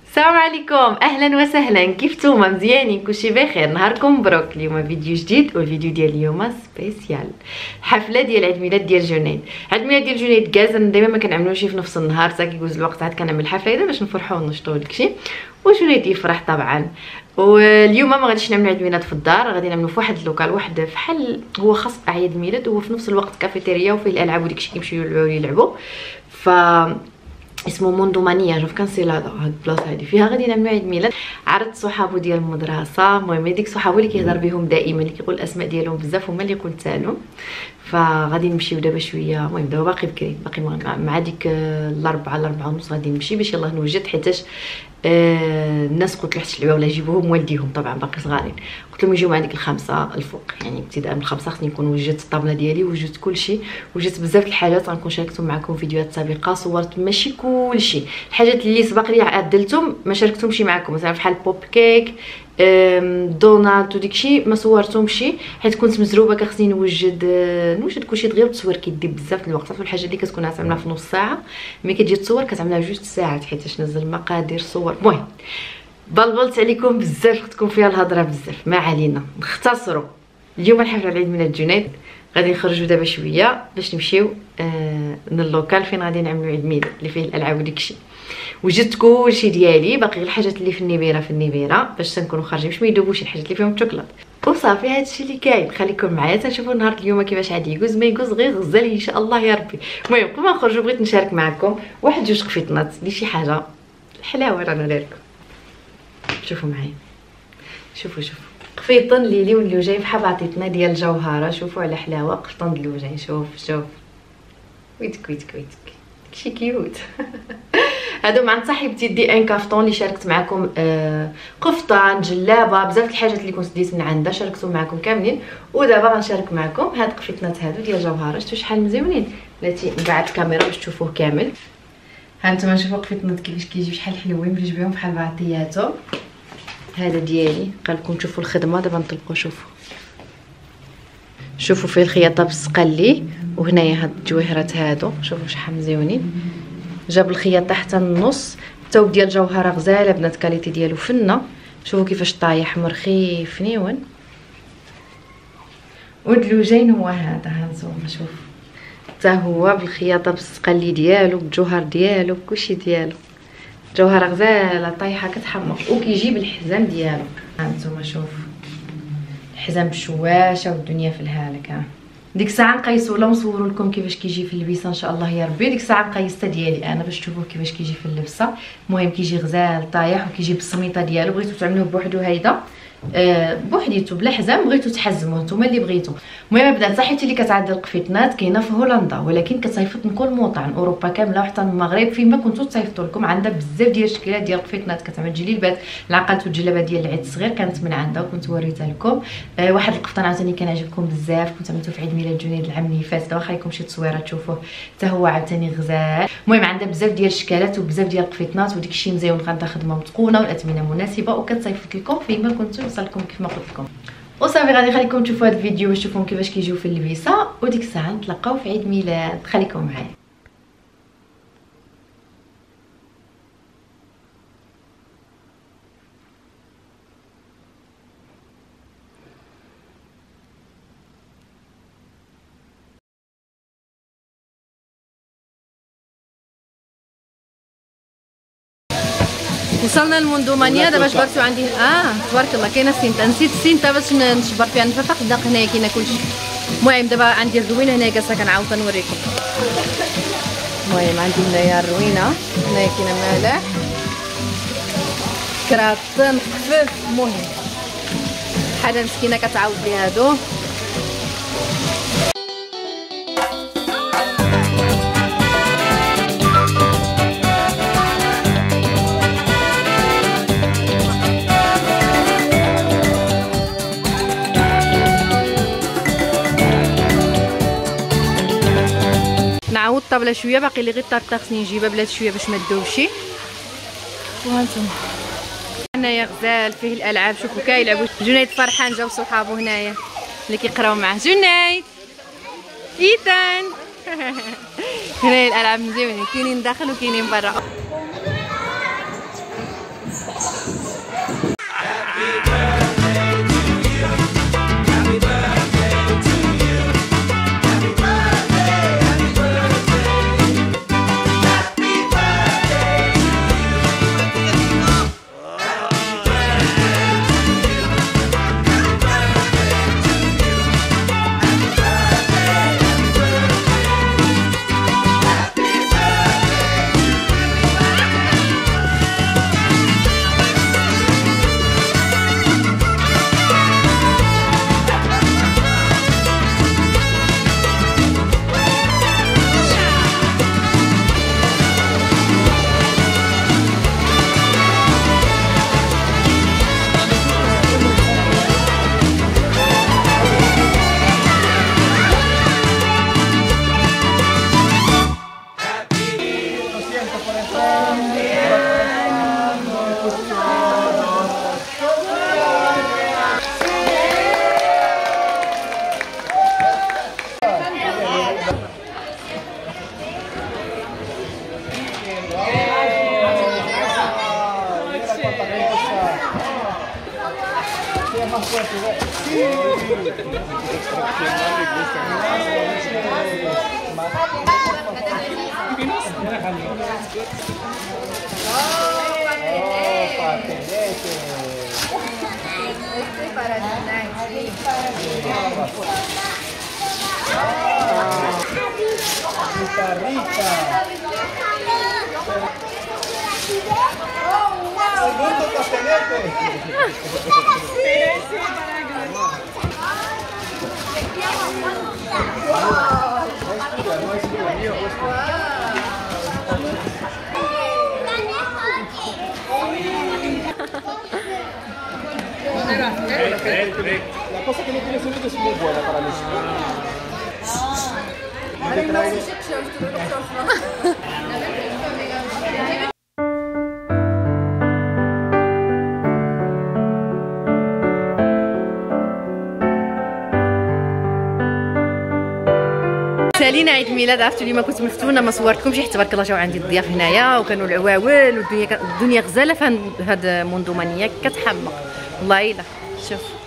السلام عليكم، اهلا وسهلا. كيف نتوما؟ مزيانين؟ كلشي بخير؟ نهاركم مبروك. اليوم فيديو جديد، والفيديو ديال اليوم سبيسيال. الحفله ديال عيد ميلاد ديال جنيد. عيد ميلاد ديال جنيد كاز انا دائما ما كنعملوش في نفس النهار، حتى كيجوز الوقت عاد كنعمل الحفله هذا باش نفرحوا ونشطوا داكشي، وجنيد يفرح طبعا. واليوم ما غاديش نعمل عيد ميلاد في الدار، غادي نعملو في واحد اللوكال، واحد بحال هو خاص باعياد الميلاد، وهو في نفس الوقت كافيتيريا وفيه الالعاب وداكشي كيمشيو يلعبوا. ف اسمه موندو مانيا، جو كنسيل هاد البلاصه هادي فيها غادي نعملو عيد ميلاد. عرضت صحابو ديال المدرسه، المهم هذيك صحابو اللي كيهضر بهم دائما، اللي كيقول الاسماء ديالهم بزاف هما اللي قلت لهم. فغادي نمشيو دابا شويه، المهم دابا باقي بكري، باقي مع ديك الاربعه ونص غادي نمشي باش يلاه نوجد، حيتاش الناس قلت لهم تلعبوا ولا جيبوهم والديهم، طبعا باقي صغارين، قلت لهم يجيو مع ديك الخمسه الفوق، يعني ابتداء من الخمسه خصني نكون وجدت الطابله ديالي، وجدت كلشي، وجدت بزاف الحاجات. غنكون شاركتهم معكم فيديوهات سابقه، صورت ماشي كلشي، الحاجات اللي سبق لي عدلتهم ما شاركتهمش معكم، مثلا بحال بوب كيك، دونات وديكشي ما صورتهمش حيت كنت مزروبه، كخصني نوجد كلشي دغيا بتصوير كيدي بزاف الوقت. صافي الحاجه اللي كتكون عاملها في نص ساعه، ملي كتجي تصور كتعملها جوج ساعات، حيت نزل مقادير صور. المهم بلبلت عليكم بزاف، تكون فيها الهضره بزاف، ما علينا نختصروا. اليوم الحفله عيد ميلاد جنيد، غادي نخرجوا دابا شويه باش نمشيو من اللوكال فين غادي نعملوا عيد ميلاد اللي فيه الالعاب وداكشي. وجدت كلشي ديالي، باقي غير الحاجات اللي في النبيره باش تنكونوا خارجين باش ما يذوبوش، الحاجات اللي فيهم الشوكولات وصافي. هادشي اللي كاين. خليكم معايا تنشوفوا نهار اليوم كيفاش غادي يجوز، ما يجوز غير غزال ان شاء الله يا ربي. المهم قبل ما نخرجوا بغيت نشارك معكم واحد جوج خفيطنات اللي شي حاجه الحلاوه رانا نوريكم. شوفوا معايا، شوفوا قفيطن ليلي واللوجين بحال بعطيتنا ديال الجوهره، شوفوا على حلاوه قفطن اللوجين. شوف ويتك داكشي كيوت. هادو مع صاحبتي دي ان كافطون اللي شاركت معكم، قفطان، جلابه، بزاف الحاجات اللي كنت ديت من عندها شاركتهم معكم كاملين. ودابا غنشارك معكم هاد القفيطنات هادو ديال جوهره. شفتوا شحال مزيونين؟ بلاتي نبعد الكاميرا باش تشوفوه كامل. ها نتوما شوفوا القفيطنات كيفاش كيجيو، شحال حلوين، باش بهم بحال بعطياتو. هذا ديالي قال لكم تشوفوا الخدمه، دابا نطلقوا. شوفوا فيه الخياطه بالسقلي، وهنايا هاد الجويهرات هادو شوفوا شحال مزيونين. جاب الخياطه حتى النص. الثوب ديال جوهره غزاله بنات، كاليتي ديالو فنه. شوفوا كيفاش طايح مرخيف نيون. والدلوجين هو هذا، ها نتوما شوفوا حتى هو بالخياطه بالسقلي ديالو، بالجوهر ديالو، بكلشي ديالو. جوهره غزاله طايحه كتحمر، وكيجي بالحزام ديالو. ها نتوما شوفوا الحزام بالشواشه والدنيا في الهالك. ها ديك الساعه نقيسوا ولا نصوروا لكم كيفاش كيجي في اللبسه ان شاء الله يا ربي. ديك الساعه نقيسته ديالي انا باش تشوفوه كيفاش كيجي في اللبسه. المهم كيجي غزال طايح، وكيجي بالسميطه ديالو. بغيتو تعملوه بوحدو هيدا بوحديتو بلا حزام، بغيتو تحزموه نتوما اللي بغيتو. المهم بدا صحيتي اللي كتعدل القفيطنات كاينه في هولندا، ولكن كتصيفط من كل موطن اوروبا كامله وحتى من المغرب، فين ما كنتو تصيفطوا لكم. عندها بزاف ديال الشكلات ديال القفيطنات، كتعمل جليبات، العقلات والجلابه ديال العيد الصغير كانت من عندها وكنت وريتها لكم. واحد القفطان عاوتاني كان عجبكم بزاف، كنت عملته في عيد ميلاد جنيد العام اللي فات، دابا خايكم شي تصويره تشوفوه حتى هو عاوتاني غزال. المهم عندها بزاف ديال الشكالات وبزاف ديال القفيطنات، وديك الشيء مزيون. غنتا خدمه متقونه والاثمنه مناسبه، وكتصيفط لكم فين ما كنتو يوصلكم كيف ما قلت لكم. وصافي غادي نخليكم تشوفوا هذا الفيديو باش تشوفوا كيفاش كيجيو في اللبسه، وديك الساعه نتلاقاو في عيد ميلاد. خليكم معايا. وصلنا للمندومانيا دابا. جبرتو عندي تبارك الله كاينه السينتا، نسيت السينتا باش نشبر فيها نفرق الدق. هنايا كاينه كلشي. المهم دابا عندي الروينه هنايا جالسه كنعاود نوريكم. المهم عندي هنايا الروينه، هنايا كاينه مالح، كراطن خفيف. المهم حاجه مسكينه كتعاود لي هادو. نعاود الطابله شويه، باقي لي غير الطرطه خصني نجيبها بلاتي شويه باش ما تذوبش. وهانتوما هنايا غزال فيه الالعاب. شوفوا كيلعبوا. جنيد فرحان، جاو صحابو هنايا اللي كيقراو معاه. جنيد ايتان. هنايا الالعاب مزيونين، كاينين داخل وكاينين برا. La cosa que no tiene sonido es muy buena para mí. سالينا عيد ميلاد. عرفتوا اليوم كنت مفتونه ما صورتكمش حيت تبارك الله جاو عندي الضياف هنايا وكانوا العواول والدنيا غزاله في هاد المنظومه كتحمق والله الا شوف.